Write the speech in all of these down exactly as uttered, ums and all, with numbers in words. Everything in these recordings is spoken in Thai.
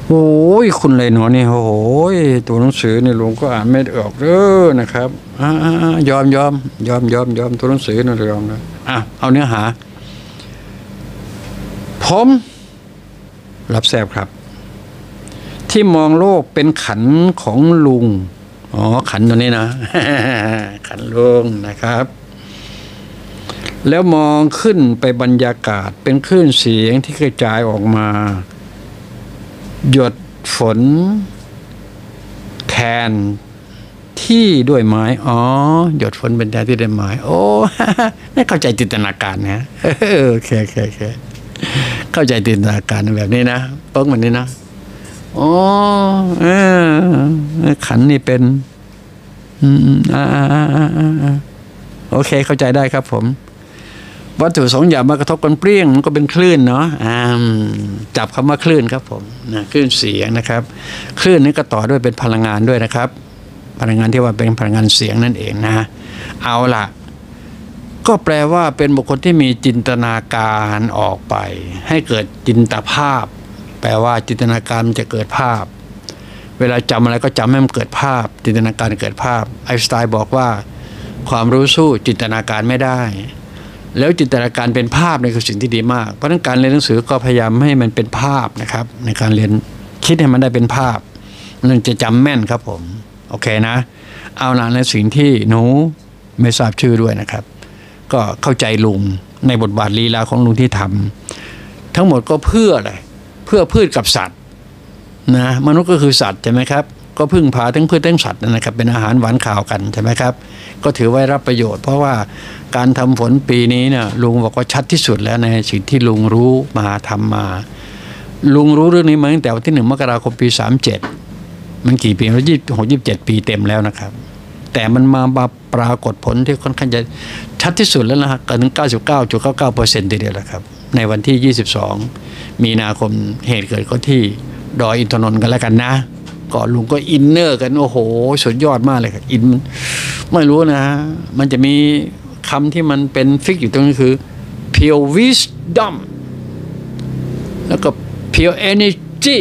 โอ้ยคุณเลยเนาะนี่โอ้โหตัวหนังสือนี่ลุงก็อ่านไม่ออกเด้อนะครับอ่ายอมยอมยอมยอมยอมตัวหนังสือนี่ยอมนะอ่ะเอาเนื้อหาผมรับแซบครับที่มองโลกเป็นขันของลุงอ๋อขันตัวนี้นะ ขันลุงนะครับแล้วมองขึ้นไปบรรยากาศเป็นคลื่นเสียงที่กระจายออกมาหยดฝนแทนที่ด้วยไม้อ๋อหยดฝนเป็นแทนที่ด้วยไม้โอ้ ไม่เข้าใจจินตนาการนะโอเคโอเคโอเคเข้าใจจินตนาการแบบนี้นะเปิ้งแบบนี้นะอ๋อเออขันนี่เป็นอืมอ่าอ่าโอเคเข้าใจได้ครับผมวัตถุสองอย่างมากระทบกันเปรี้ยงมันก็เป็นคลื่นเนาะจับคำว่าคลื่นครับผมนะคลื่นเสียงนะครับคลื่นนี้ก็ต่อด้วยเป็นพลังงานด้วยนะครับพลังงานที่ว่าเป็นพลังงานเสียงนั่นเองนะเอาล่ะก็แปลว่าเป็นบุคคลที่มีจินตนาการออกไปให้เกิดจินตภาพแปลว่าจินตนาการมันจะเกิดภาพเวลาจำอะไรก็จำให้มันเกิดภาพจินตนาการเกิดภาพไอน์สไตน์บอกว่าความรู้สู้จินตนาการไม่ได้แล้วจินตนาการเป็นภาพนี่คือสิ่งที่ดีมากเพราะฉะนั้นการเรียนหนังสือก็พยายามให้มันเป็นภาพนะครับในการเรียนคิดให้มันได้เป็นภาพมันจะจำแม่นครับผมโอเคนะเอาล่ะในสิ่งที่หนูไม่ทราบชื่อด้วยนะครับก็เข้าใจลุงในบทบาทลีลาของลุงที่ทำทั้งหมดก็เพื่ออะไรเพื่อพืชกับสัตว์นะมนุษย์ก็คือสัตว์ใช่ไหมครับก็พึ่งพาทั้งพืชทั้งสัตว์นะครับเป็นอาหารหวานข่าวกันใช่ไหมครับก็ถือไว้รับประโยชน์เพราะว่าการทำฝนปีนี้เนี่ยลุงบอกว่าชัดที่สุดแล้วในสิ่งที่ลุงรู้มาทำมาลุงรู้เรื่องนี้มาตั้งแต่วันที่หนึ่งมกราคมปีสามเจ็ดมันกี่ปีแล้วยี่สิบหกยี่สิบเจ็ดปีเต็มแล้วนะครับแต่มันมาปรากฏผลที่ค่อนข้างจะชัดที่สุดแล้วนะฮะเกินถึง เก้าสิบเก้าจุดเก้าเก้าเปอร์เซ็นต์ ทีเดียวแล้วครับในวันที่ยี่สิบสองมีนาคมเหตุเกิดก็ที่ดอยอินทนนท์กันแล้วกันนะก่อนลุงก็อินเนอร์กันโอ้โหสุดยอดมากเลยครับอินไม่รู้นะมันจะมีคำที่มันเป็นฟิกอยู่ตรงนี้คือ pure wisdom แล้วก็ pure energy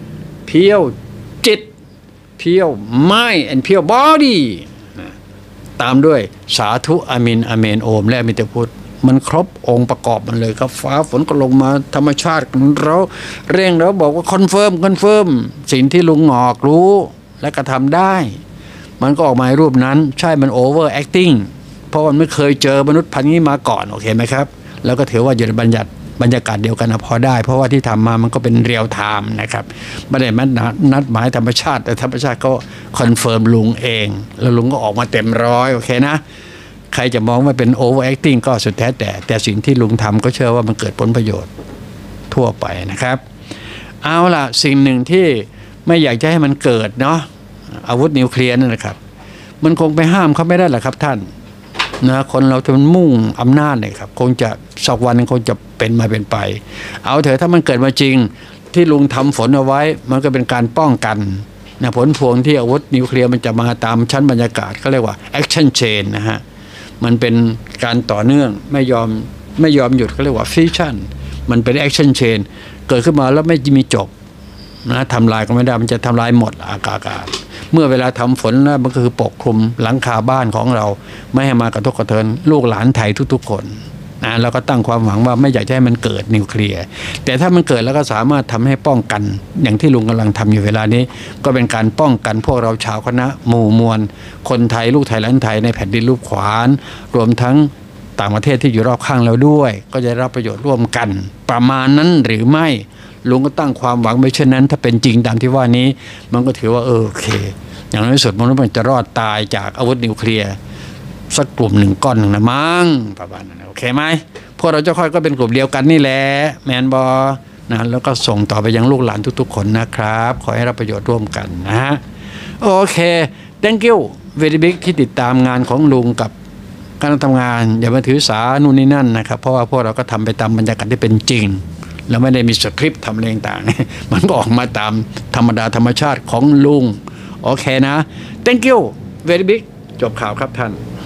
pure จิต pure mind and pure body ตามด้วยสาธุอามินอาเมนโอมและมิตรพุทธมันครบองค์ประกอบมันเลยครับฟ้าฝนก็ลงมาธรรมชาติเราเร่งแล้วบอกว่าคอนเฟิร์มคอนเฟิร์มสิ่งที่ลุงหงอกรู้และกระทำได้มันก็ออกมาในรูปนั้นใช่มันโอเวอร์แอคติ้งเพราะมันไม่เคยเจอมนุษย์พันธุ์นี้มาก่อนโอเคไหมครับแล้วก็ถือว่าอยู่ในบรรยากาศบรรยากาศเดียวกันนะพอได้เพราะว่าที่ทำมามันก็เป็นเรียลไทม์นะครับไม่ได้มันนัดหมายธรรมชาติแต่ธรรมชาติก็คอนเฟิร์มลุงเองแล้วลุงก็ออกมาเต็มร้อยโอเคนะใครจะมองว่าเป็นโอเวอร์แอคติ้งก็สุดแท้แต่แต่สิ่งที่ลุงทำก็เชื่อว่ามันเกิดผลประโยชน์ทั่วไปนะครับเอาล่ะสิ่งหนึ่งที่ไม่อยากจะให้มันเกิดเนาะอาวุธนิวเคลียร์นั่นนะครับมันคงไปห้ามเขาไม่ได้หรอกครับท่านนะคนเราจะมันมุ่งอำนาจเลยครับคงจะสักวันนึงคงจะเป็นมาเป็นไปเอาเถอะถ้ามันเกิดมาจริงที่ลุงทำฝนเอาไว้มันก็เป็นการป้องกันนะผลพวงที่อาวุธนิวเคลียร์มันจะมาตามชั้นบรรยากาศเขาเรียกว่า action chain นะฮะมันเป็นการต่อเนื่องไม่ยอมไม่ยอมหยุดเขาเรียกว่า fission มันเป็น action chain เกิดขึ้นมาแล้วไม่มีจบนะทำลายก็ไม่ได้มันจะทำลายหมดอากาศเมื่อเวลาทำฝนนะมันก็คือปกคลุมหลังคาบ้านของเราไม่ให้มากระทบกระเทือนลูกหลานไทยทุกๆคนนะเราก็ตั้งความหวังว่าไม่อยากให้มันเกิดนิวเคลียร์แต่ถ้ามันเกิดแล้วก็สามารถทำให้ป้องกันอย่างที่ลุงกำลังทำอยู่เวลานี้ก็เป็นการป้องกันพวกเราชาวคณะหมู่มวลคนไทยลูกไทยหลานไทยในแผ่นดินลูกขวานรวมทั้งต่างประเทศที่อยู่รอบข้างเราด้วยก็จะรับประโยชน์ร่วมกันประมาณนั้นหรือไม่ลุงก็ตั้งความหวังไว้เช่นนั้นถ้าเป็นจริงตามที่ว่านี้มันก็ถือว่าเออโอเคอย่างน้อยสุดมนุษย์มันจะรอดตายจากอาวุธนิวเคลียร์สักกลุ่มหนึ่งก้อนหนึ่งนะมั้งประมาณนั้นโอเคไหมพวกเราจะค่อยก็เป็นกลุ่มเดียวกันนี่แหละแมนบอนะแล้วก็ส่งต่อไปยังลูกหลานทุกๆคนนะครับขอให้รับประโยชน์ร่วมกันนะฮะโอเค thank you very big ที่ติดตามงานของลุงกับการทำงานอย่ามาถือสานู่นนี่นั่นนะครับเพราะว่าพวกเราก็ทำไปตามบรรยากาศที่เป็นจริงแล้วไม่ได้มีสคริปต์ทำอะไรต่างๆมันก็ออกมาตามธรรมดาธรรมชาติของลุงโอเคนะ thank you very big จบข่าวครับท่าน